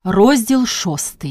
Розділ 6.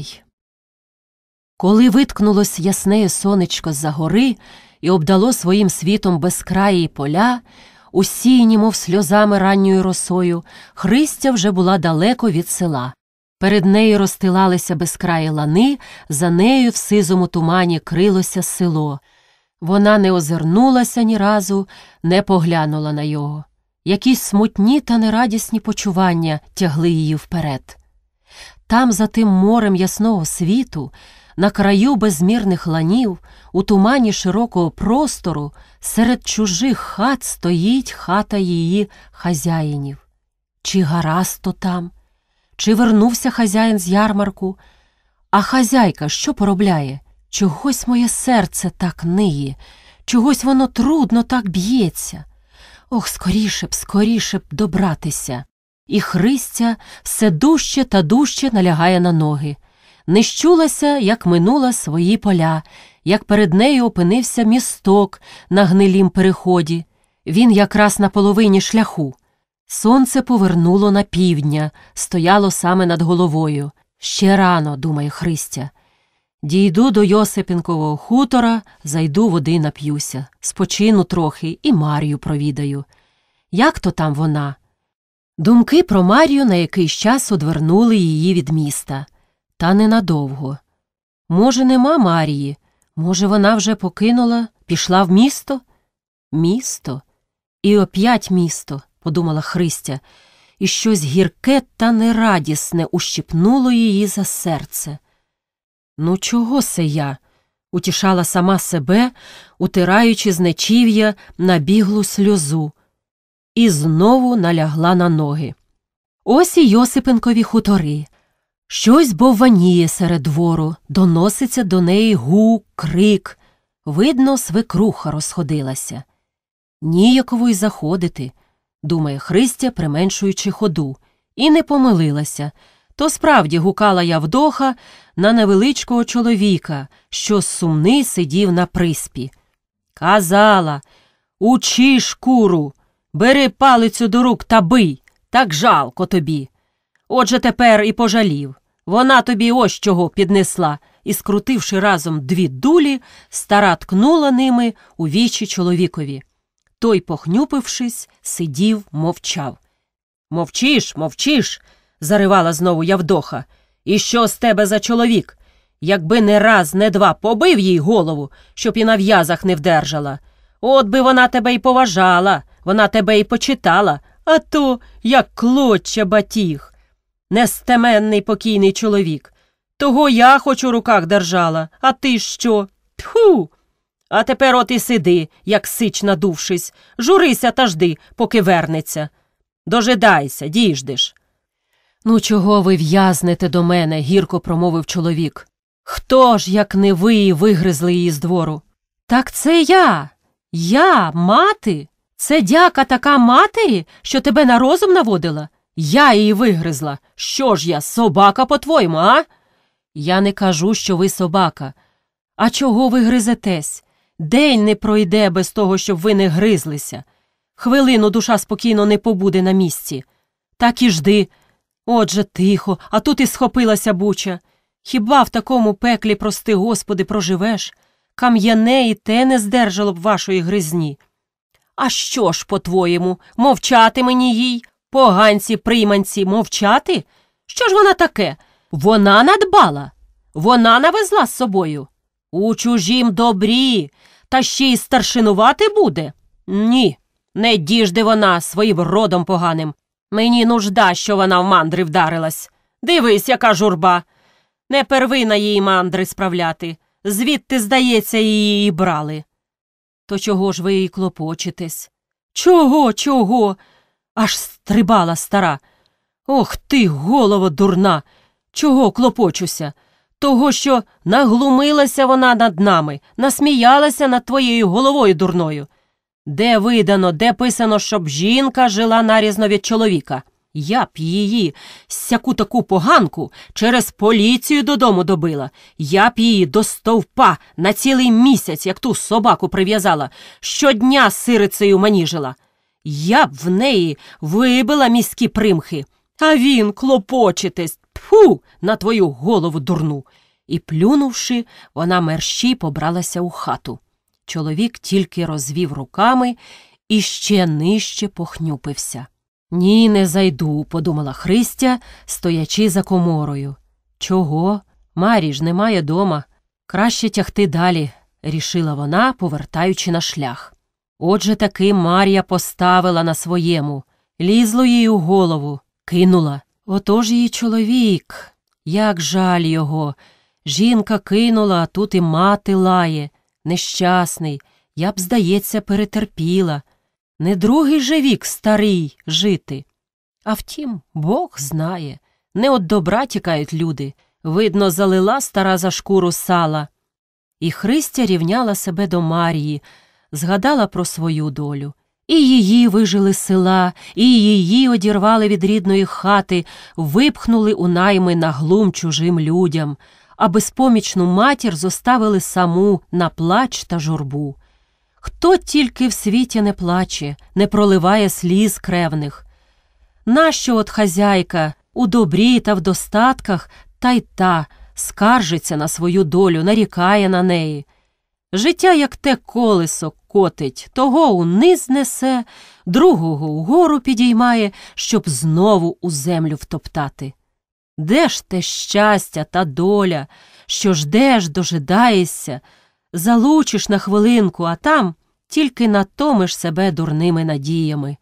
Коли виткнулось ясне сонечко з-за гори і обдало своїм світом безкраї поля, усіяні, мов сльозами ранньою росою, Христя вже була далеко від села. Перед нею розстилалися безкраї лани, за нею в сизому тумані крилося село. Вона не озирнулася ні разу, не поглянула на його. Якісь смутні та нерадісні почування тягли її вперед. Там, за тим морем ясного світу, на краю безмірних ланів, у тумані широкого простору, серед чужих хат стоїть хата її хазяїнів. Чи гаразд то там? Чи вернувся хазяїн з ярмарку? А хазяйка що поробляє? Чогось моє серце так ниє, чогось воно трудно так б'ється. Ох, скоріше б добратися. І Христя все дужче та дужче налягає на ноги. Не щулася, як минула свої поля, як перед нею опинився місток на гнилім переході. Він якраз на половині шляху. Сонце повернуло на півдня, стояло саме над головою. Ще рано, думає Христя. Дійду до Йосипенкового хутора, зайду води нап'юся, спочину трохи і Мар'ю провідаю. Як то там вона? Думки про Мар'ю на якийсь час одвернули її від міста. Та ненадовго. Може, нема Мар'ї? Може, вона вже покинула, пішла в місто? Місто? І оп'ять місто, подумала Христя, і щось гірке та нерадісне ущипнуло її за серце. Ну, чого се я? Утішала сама себе, утираючи з нечів'я набіглу сльозу. І знову налягла на ноги. Ось і Йосипенкові хутори. Щось бовваніє серед двору, доноситься до неї гук, крик. Видно, свекруха розходилася. Ніяково й заходити, думає Христя, применшуючи ходу. І не помилилася. То справді гукала Явдоха на невеличкого чоловіка, що сумний сидів на приспі. Казала: «Учи шкуру! Бери палицю до рук та бий, так жалко тобі. Отже тепер і пожалів. Вона тобі ось чого піднесла». І, скрутивши разом дві дулі, стара ткнула ними у вічі чоловікові. Той, похнюпившись, сидів, мовчав. Мовчиш, заривала знову Явдоха. І що з тебе за чоловік? Якби не раз, не два побив їй голову, щоб і на в'язах не вдержала. От би вона тебе й поважала, вона тебе й почитала, а то, як клоччя батіг. Нестеменний покійний чоловік. Того я хоч у руках держала, а ти що? Тьху! А тепер от і сиди, як сич надувшись, журися та жди, поки вернеться. Дожидайся, діждеш. Ну, чого ви в'язнете до мене, гірко промовив чоловік. Хто ж, як не ви, вигризли її з двору? Так це я, мати? Це дяка така матері, що тебе на розум наводила? Я її вигризла. Що ж я, собака по-твоєму, а? Я не кажу, що ви собака. А чого ви гризетесь? День не пройде без того, щоб ви не гризлися. Хвилину душа спокійно не побуде на місці. Так і жди. Отже, тихо, а тут і схопилася буча. Хіба в такому пеклі, прости Господи, проживеш? Кам'яне і те не здержало б вашої гризні. А що ж, по-твоєму, мовчати мені їй? Поганці-прийманці, мовчати? Що ж вона таке? Вона надбала? Вона навезла з собою? У чужім добрі, та ще й старшинувати буде? Ні, не діжде вона своїм родом поганим. Мені нужда, що вона в мандри вдарилась. Дивись, яка журба. Не первина її мандри справляти. Звідти, здається, її і брали. То чого ж ви їй клопочетесь? Чого? Аж стрибала стара. Ох ти, голово дурна! Чого клопочуся? Того, що наглумилася вона над нами, насміялася над твоєю головою дурною. Де видано, де писано, щоб жінка жила нарізно від чоловіка? Я б її, сяку таку поганку, через поліцію додому добила. Я б її до стовпа на цілий місяць, як ту собаку прив'язала, щодня сирицею маніжила. Я б в неї вибила міські примхи. А він клопочетесь. Тьфу, на твою голову дурну!» І, плюнувши, вона мерщій побралася у хату. Чоловік тільки розвів руками і ще нижче похнюпився. «Ні, не зайду», – подумала Христя, стоячи за коморою. «Чого? Марі ж немає дома. Краще тягти далі», – рішила вона, повертаючи на шлях. Отже таки Мар'я поставила на своєму. Лізло їй у голову, кинула. Отож її чоловік. Як жаль його. Жінка кинула, а тут і мати лає. Нещасний. Я б, здається, перетерпіла. Не другий же вік старий жити. А втім, Бог знає. Не от добра тікають люди. Видно, залила стара за шкуру сала. І Христя рівняла себе до Марії, згадала про свою долю. І її вижили з села, і її одірвали від рідної хати, випхнули у найми на глум чужим людям, а безпомічну матір зоставили саму на плач та журбу. Хто тільки в світі не плаче, не проливає сліз кревних? Нащо от хазяйка у добрі та в достатках та скаржиться на свою долю, нарікає на неї? Життя, як те колесо, котить, того униз несе, другого угору підіймає, щоб знову у землю втоптати. Де ж те щастя та доля, що ждеш, дожидаєшся, залучиш на хвилинку, а там тільки натомиш себе дурними надіями.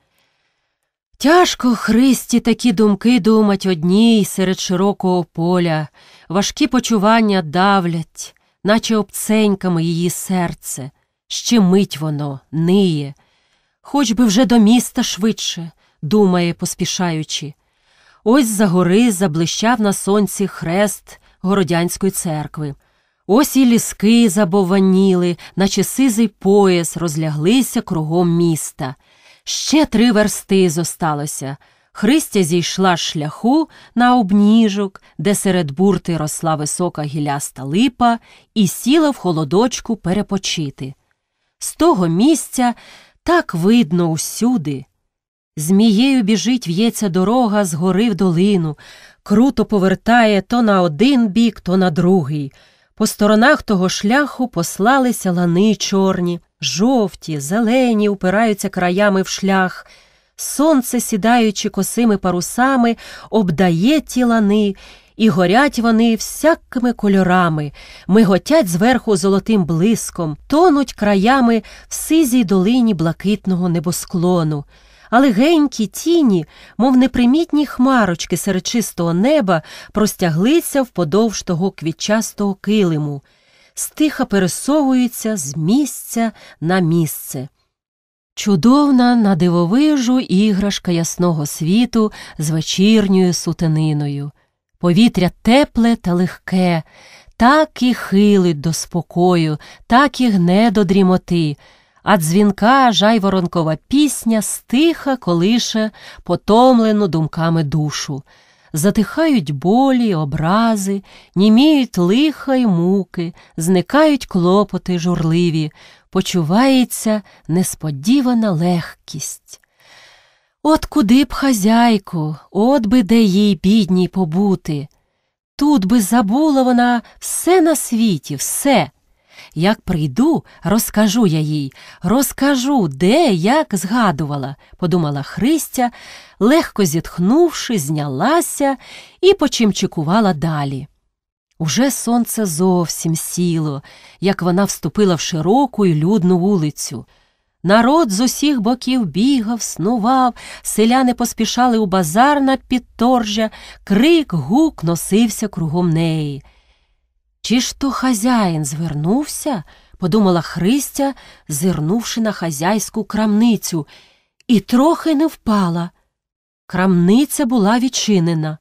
Тяжко Христі такі думки думать одній серед широкого поля, важкі почування давлять, наче обценьками її серце. Щемить воно, ниє. Хоч би вже до міста швидше, думає, поспішаючи. Ось за гори заблищав на сонці хрест Городянської церкви. Ось і ліски забовваніли, наче сизий пояс розляглися кругом міста. Ще 3 версти зосталося. Христя зійшла з шляху на обніжок, де серед бурти росла висока гіляста липа, і сіла в холодочку перепочити. З того місця так видно усюди. Змією біжить, в'ється дорога з гори в долину, круто повертає то на один бік, то на другий. По сторонах того шляху послалися лани чорні, жовті, зелені, упираються краями в шлях. Сонце, сідаючи косими парусами, обдає ті лани, і горять вони всякими кольорами, миготять зверху золотим блиском, тонуть краями в сизій долині блакитного небосклону. А легенькі тіні, мов непримітні хмарочки серед чистого неба, простяглися вподовж того квітчастого килиму, стиха пересовуються з місця на місце. Чудовна надивовижу іграшка ясного світу з вечірньою сутениною. Повітря тепле та легке, так і хилить до спокою, так і гне до дрімоти, а дзвінка жайворонкова пісня стиха колише потомлену думками душу. Затихають болі, образи, німіють лиха й муки, зникають клопоти журливі, почувається несподівана легкість. От куди б хазяйку, от би де їй бідній побути. Тут би забула вона все на світі, все. Як прийду, розкажу я їй, розкажу, де, як згадувала, подумала Христя, легко зітхнувши, знялася і почимчикувала далі. Уже сонце зовсім сіло, як вона вступила в широку й людну вулицю. Народ з усіх боків бігав, снував, селяни поспішали у базар на підторжя, крик, гук носився кругом неї. «Чи ж то хазяїн звернувся?» – подумала Христя, зирнувши на хазяйську крамницю, і трохи не впала. Крамниця була відчинена.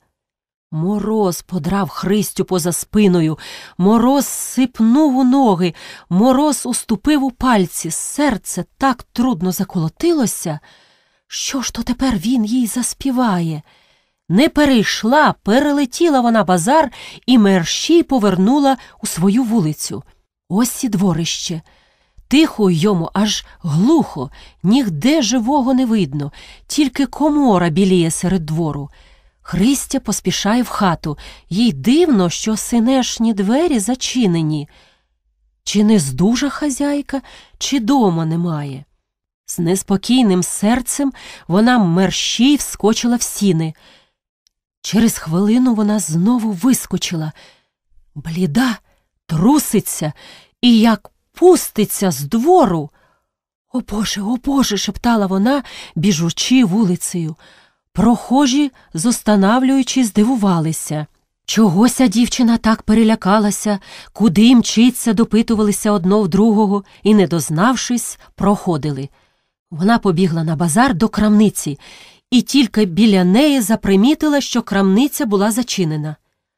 Мороз подрав Христю поза спиною, мороз сипнув у ноги, мороз уступив у пальці, серце так трудно заколотилося. Що ж то тепер він їй заспіває? Не перейшла, перелетіла вона базар і мерщій повернула у свою вулицю. Ось і дворище. Тихо йому, аж глухо, нігде живого не видно, тільки комора біліє серед двору. Христя поспішає в хату. Їй дивно, що синешні двері зачинені. Чи не здужа хазяйка, чи дома немає? З неспокійним серцем вона мерщій вскочила в сіни. Через хвилину вона знову вискочила. Бліда, труситься і як пуститься з двору. О Боже, шептала вона, біжучи вулицею. Прохожі, зостанавлюючи, здивувалися. Чогося дівчина так перелякалася, куди мчиться, допитувалися одно в другого і, не дознавшись, проходили. Вона побігла на базар до крамниці і тільки біля неї запримітила, що крамниця була зачинена.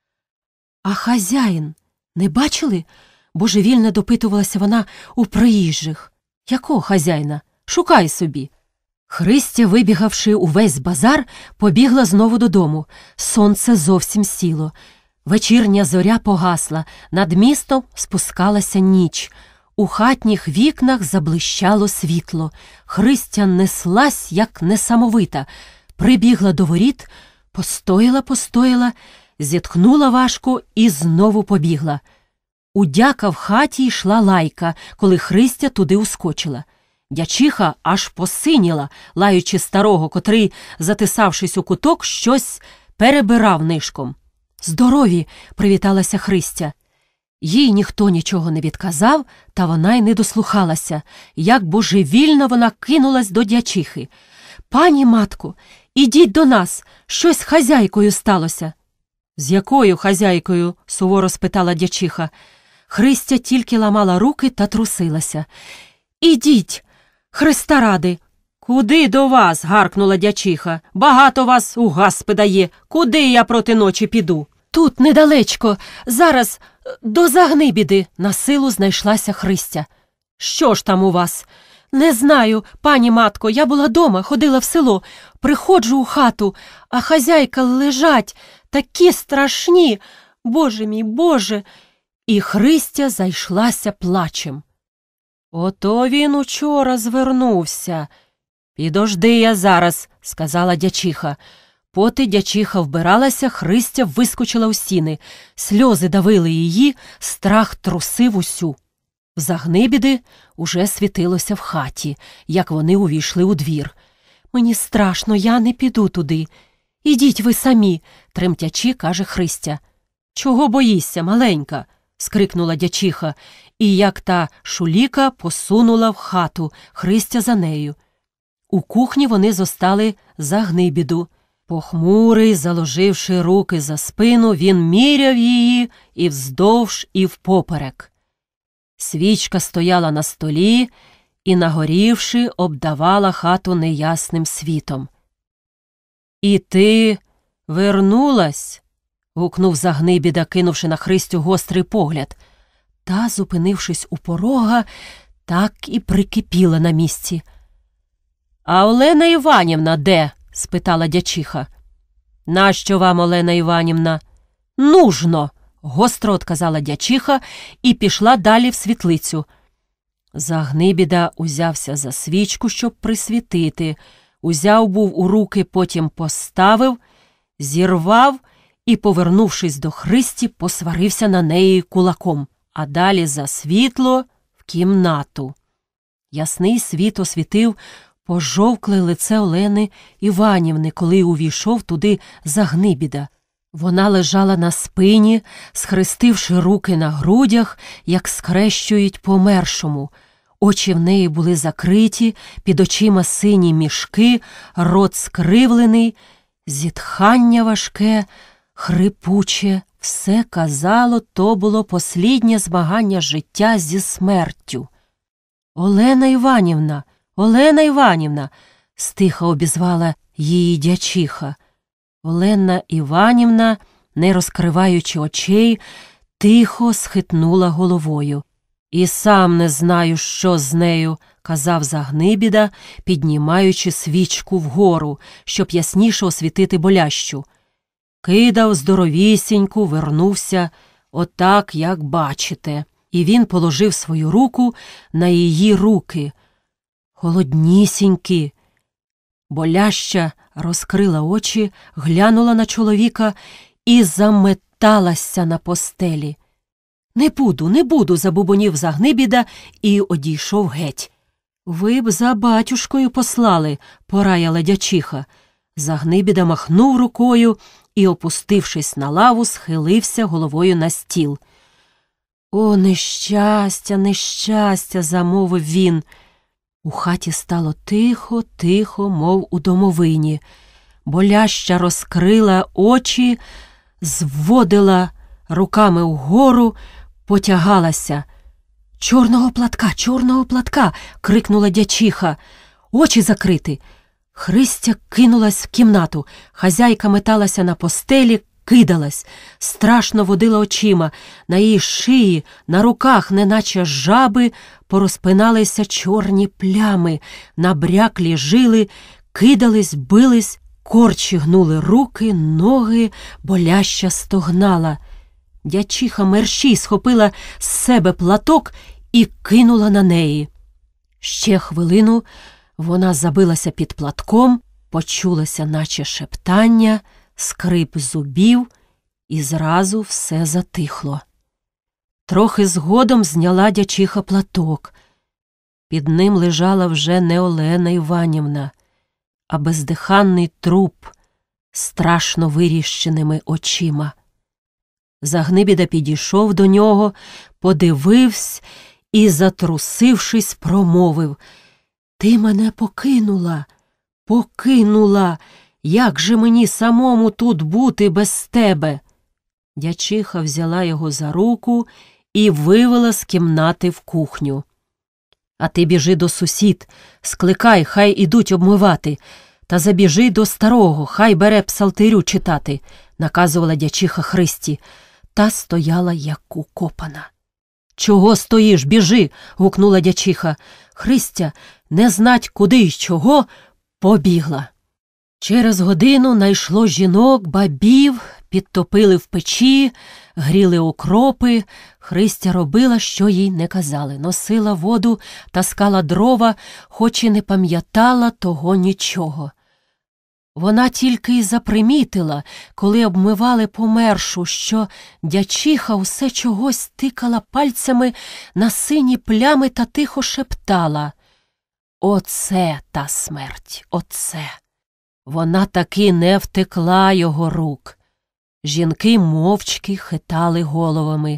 А хазяїн не бачили? Божевільно допитувалася вона у приїжджих. Якого хазяїна? Шукай собі. Христя, вибігавши увесь базар, побігла знову додому. Сонце зовсім сіло. Вечірня зоря погасла, над містом спускалася ніч. У хатніх вікнах заблищало світло. Христя неслась, як несамовита. Прибігла до воріт, постояла, зітхнула важко і знову побігла. У дяка в хаті йшла лайка, коли Христя туди ускочила. Дячиха аж посиніла, лаючи старого, котрий, затисавшись у куток, щось перебирав нишком. «Здорові!» – привіталася Христя. Їй ніхто нічого не відказав, та вона й не дослухалася. Як божевільно вона кинулась до дячихи. «Пані матко, ідіть до нас, щось з хазяйкою сталося». «З якою хазяйкою?» – суворо спитала дячиха. Христя тільки ламала руки та трусилася. «Ідіть, Христа ради!» «Куди до вас?» – гаркнула дячиха. «Багато вас у гаспи дає. Куди я проти ночі піду?» «Тут недалечко. Зараз до Загнибіди», – насилу знайшлася Христя. «Що ж там у вас?» «Не знаю, пані матко, я була дома, ходила в село. Приходжу у хату, а хазяйка лежать, такі страшні. Боже мій, Боже!» І Христя зайшлася плачем. «Ото він учора звернувся. Підожди я зараз», – сказала дячиха. Поти дячиха вбиралася, Христя вискочила у сіни. Сльози давили її, страх трусив усю. В Загнибіди уже світилося в хаті, як вони увійшли у двір. «Мені страшно, я не піду туди. Ідіть ви самі», – тремтячи, каже Христя. «Чого боїшся, маленька?» – скрикнула дячиха, і як та шуліка посунула в хату, Христя за нею. У кухні вони зостали Загнибіду. Похмурий, заложивши руки за спину, він міряв її і вздовж, і впоперек. Свічка стояла на столі і, нагорівши, обдавала хату неясним світом. «І ти вернулась?» – гукнув Загнибіда, кинувши на Христю гострий погляд. Та, зупинившись у порога, так і прикипіла на місці. «А Олена Іванівна де?» – спитала дячиха. «Нащо вам, Олена Іванівна?» «Нужно!» – гостро отказала дячиха і пішла далі в світлицю. Загнибіда узявся за свічку, щоб присвітити. Узяв був у руки, потім поставив, зірвав і, повернувшись до Христі, посварився на неї кулаком, а далі за світло в кімнату. Ясний світ освітив пожовкле лице Олени Іванівни, коли увійшов туди Загнибіда. Вона лежала на спині, схрестивши руки на грудях, як скрещують помершому. Очі в неї були закриті, під очима сині мішки, рот скривлений, зітхання важке, хрипуче. Все казало, то було посліднє змагання життя зі смертю. «Олена Іванівна! Олена Іванівна!» – стиха обізвала її дячиха. Олена Іванівна, не розкриваючи очей, тихо схитнула головою. «І сам не знаю, що з нею», – казав Загнибіда, піднімаючи свічку вгору, щоб ясніше освітити болящу. Кидав здоровісіньку, вернувся, отак, як бачите. І він положив свою руку на її руки. Холоднісінькі. Боляща розкрила очі, глянула на чоловіка і заметалася на постелі. Не буду, забубонів Загнибіда і одійшов геть. Ви б за батюшкою послали, пораяла дячиха. Загнибіда махнув рукою і, опустившись на лаву, схилився головою на стіл. О, нещастя, нещастя, замовив він. У хаті стало тихо, тихо, мов у домовині. Боляща розкрила очі, зводила руками вгору, потягалася. Чорного платка!» – крикнула дячиха. «Очі закрити!» Христя кинулась в кімнату. Хазяйка металася на постелі, кидалась, страшно водила очима. На її шиї, на руках, неначе жаби, порозпиналися чорні плями, набряклі жили, кидались, бились, корчі гнули руки, ноги, боляща стогнала. Дячиха мерщій схопила з себе платок і кинула на неї. Ще хвилину вона забилася під платком, почулося наче шептання, скрип зубів, і зразу все затихло. Трохи згодом зняла дячиха платок. Під ним лежала вже не Олена Іванівна, а бездиханний труп з страшно виріщеними очима. Загнибіда підійшов до нього, подивився і, затрусившись, промовив: «Ти мене покинула! Як же мені самому тут бути без тебе?» Дячиха взяла його за руку і вивела з кімнати в кухню. «А ти біжи до сусід, скликай, хай ідуть обмивати, та забіжи до старого, хай бере псалтирю читати», – наказувала дячиха Христі. Та стояла, як укопана. «Чого стоїш? Біжи!» – гукнула дячиха. Христя, не знать куди й чого, побігла. Через годину найшло жінок, бабів, підтопили в печі, гріли окропи. Христя робила, що їй не казали. Носила воду, таскала дрова, хоч і не пам'ятала того нічого. Вона тільки й запримітила, коли обмивали помершу, що дячиха усе чогось тикала пальцями на сині плями та тихо шептала: «Оце та смерть, оце!» Вона таки не втекла його рук. Жінки мовчки хитали головами.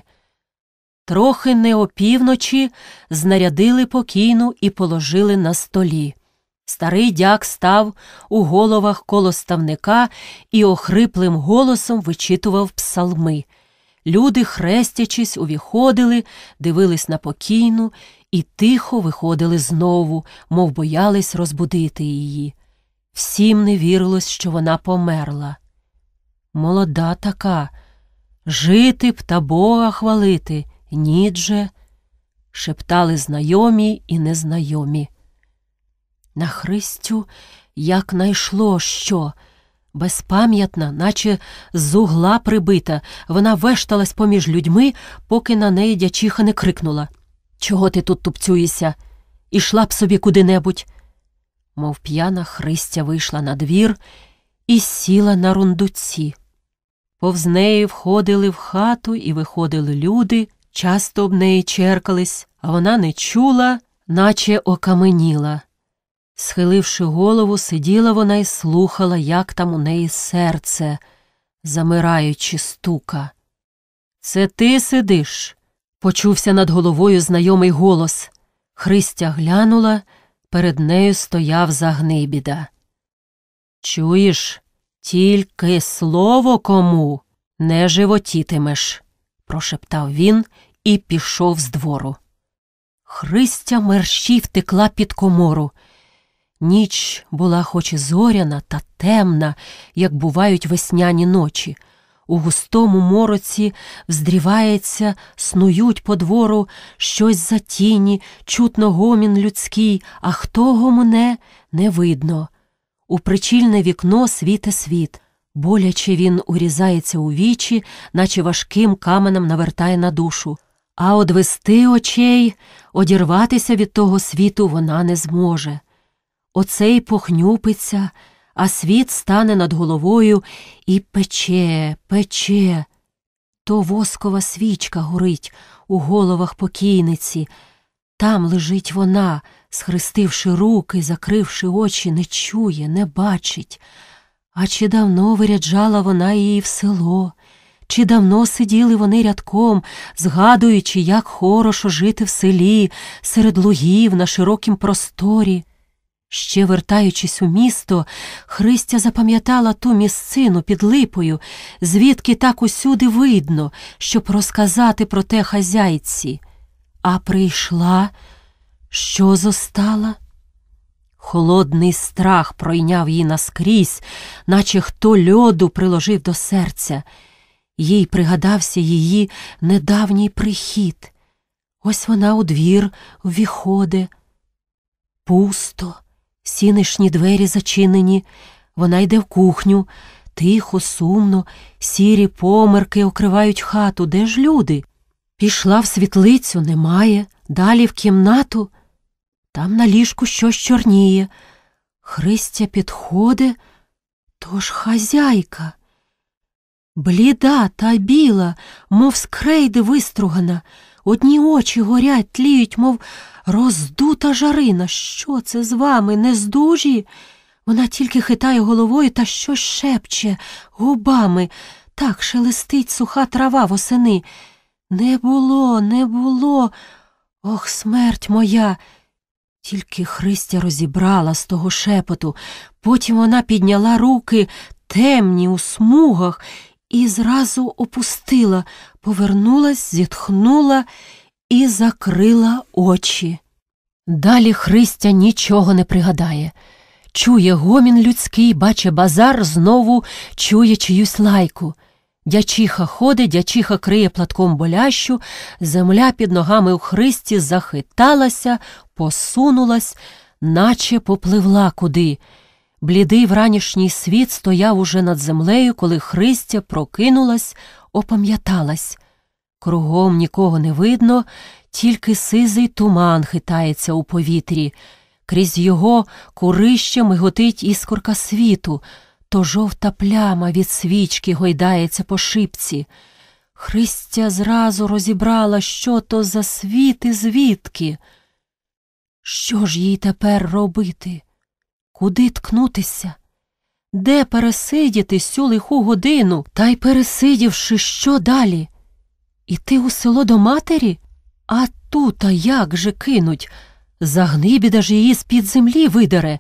Трохи не опівночі знарядили покійну і положили на столі. Старий дяк став у головах коло ставника і охриплим голосом вичитував псалми. Люди, хрестячись, увіходили, дивились на покійну і тихо виходили знову, мов боялись розбудити її. Всім не вірилось, що вона померла. Молода така, жити б та Бога хвалити, ніт же, шептали знайомі і незнайомі. На Христю як найшло що. Безпам'ятна, наче з угла прибита, вона вешталась поміж людьми, поки на неї дячиха не крикнула: «Чого ти тут тупцюєшся? Ішла б собі куди-небудь!» Мов п'яна, Христя вийшла на двір і сіла на рундуці. Повз неї входили в хату і виходили люди, часто об неї черкались, а вона не чула, наче окаменіла. Схиливши голову, сиділа вона і слухала, як там у неї серце, замираючи, стука. «Це ти сидиш?» – почувся над головою знайомий голос. Христя глянула, перед нею стояв Загнибіда. «Чуєш, тільки слово кому не животітимеш», – прошептав він і пішов з двору. Христя мерщій втекла під комору. Ніч була хоч і зоряна та темна, як бувають весняні ночі. У густому мороці вздрівається, снують по двору щось за тіні, чутно гомін людський, а хто гомоне – не видно. У причільне вікно світе світ. Боляче він урізається у вічі, наче важким каменем навертає на душу. А одвести очей, одірватися від того світу вона не зможе. Оцей похнюпиться, а світ стане над головою і пече, пече. То воскова свічка горить у головах покійниці. Там лежить вона, схрестивши руки, закривши очі, не чує, не бачить. А чи давно виряджала вона її в село? Чи давно сиділи вони рядком, згадуючи, як хорошо жити в селі, серед лугів, на широкім просторі? Ще вертаючись у місто, Христя запам'ятала ту місцину під липою, звідки так усюди видно, щоб розказати про те хазяйці. А прийшла, що зостала? Холодний страх пройняв її наскрізь, наче хто льоду приложив до серця. Їй пригадався її недавній прихід. Ось вона у двір ввіходить. Пусто, сінишні двері зачинені. Вона йде в кухню. Тихо, сумно, сірі померки окривають хату. Де ж люди? Пішла в світлицю, немає. Далі в кімнату. Там на ліжку щось чорніє. Христя підходить, то ж хазяйка. Бліда та біла, мов з крейди вистругана. Одні очі горять, тліють, мов роздута жарина. Що це з вами, нездужі? Вона тільки хитає головою та щось шепче губами. Так шелестить суха трава восени. Не було, не було. Ох, смерть моя! Тільки Христя розібрала з того шепоту. Потім вона підняла руки, темні у смугах, і зразу опустила, повернулась, зітхнула і закрила очі. Далі Христя нічого не пригадає. Чує гомін людський, баче базар, знову чує чиюсь лайку. Дячиха ходить, дячиха криє платком болящу, земля під ногами у Христі захиталася, посунулась, наче попливла куди. Блідий вранішній світ стояв уже над землею, коли Христя прокинулась, опам'яталась. Кругом нікого не видно, тільки сизий туман хитається у повітрі. Крізь його курище миготить іскорка світу, то жовта пляма від свічки гойдається по шипці. Христя зразу розібрала, що то за світ і звідки. Що ж їй тепер робити? Куди ткнутися? Де пересидіти сю лиху годину? Та й пересидівши, що далі? Іти у село до матері? А тут-а як же кинуть? Загнибіда ж її з-під землі видере.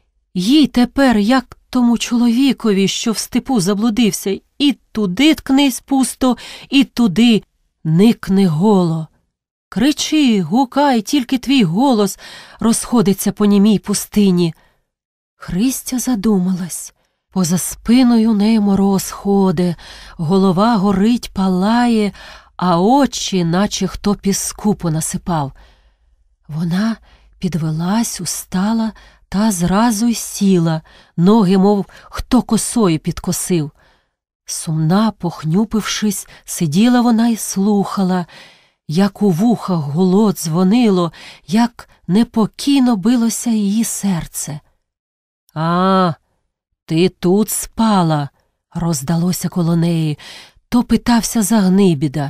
Їй тепер, як тому чоловікові, що в степу заблудився, і туди ткнись пусто, і туди никни голо. Кричи, гукай, тільки твій голос розходиться по німій пустині. Христя задумалась. Поза спиною неї мороз ходить, голова горить, палає, а очі, наче хто піску понасипав. Вона підвелась, устала та зразу й сіла, ноги, мов хто косою підкосив. Сумна, похнюпившись, сиділа вона й слухала, як у вухах гуло дзвонило, як непокійно билося її серце. «А, ти тут спала?» – роздалося коло неї. То питався Загнибіда.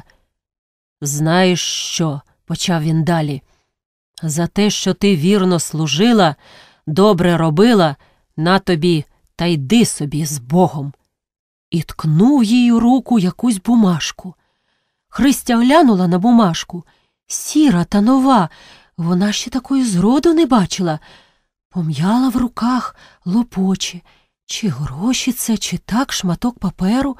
«Знаєш що?» – почав він далі. «За те, що ти вірно служила, добре робила, на тобі та йди собі з Богом». І ткнув їй у руку якусь бумажку. Христя глянула на бумажку. Сіра та нова, вона ще такої зроду не бачила. Пом'яла в руках, лопоче. Чи гроші це, чи так шматок паперу?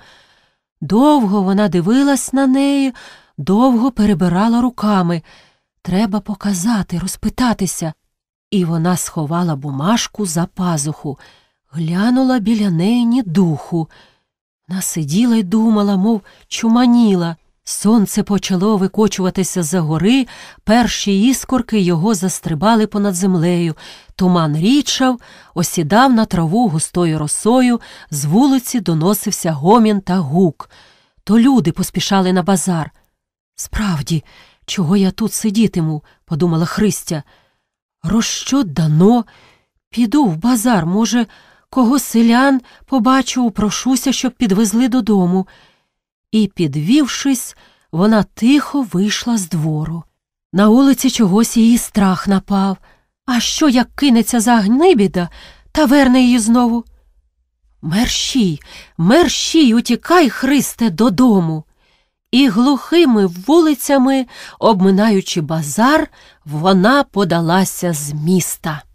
Довго вона дивилась на неї, довго перебирала руками. Треба показати, розпитатися. І вона сховала бумажку за пазуху. Глянула біля неї ні духу. Вона сиділа й думала, мов чуманіла. Сонце почало викочуватися з-за гори, перші іскорки його застрибали понад землею. Туман річав, осідав на траву густою росою, з вулиці доносився гомін та гук. То люди поспішали на базар. «Справді, чого я тут сидітиму?» – подумала Христя. «Розщо дано, Піду в базар, може, кого селян побачу, упрошуся, щоб підвезли додому. І, підвівшись, вона тихо вийшла з двору. На вулиці чогось її страх напав. А що, як кинеться за гнибіда та верне її знову? Мерщій, мерщій, утікай, Христе, додому. І глухими вулицями, обминаючи базар, вона подалася з міста.